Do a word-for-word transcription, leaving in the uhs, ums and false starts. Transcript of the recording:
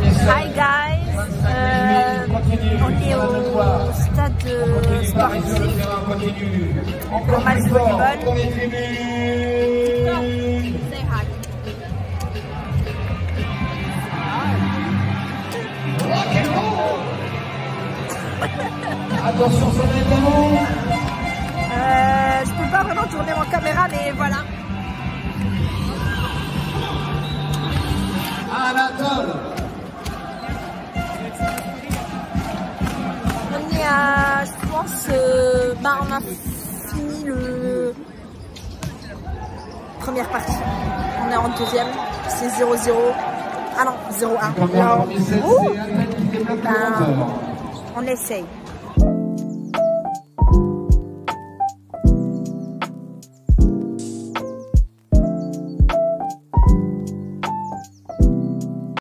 Hi guys, euh, on est au stade sportif pour match de volleyball. Say hi. Attention, ça va être bon. Euh, je peux pas vraiment tourner mon caméra, mais voilà. Anatole. On est à, je pense, euh, bah on a fini le première partie. On est en deuxième, c'est zéro zéro. Ah non, zéro un. Ouh. Ben, on essaye.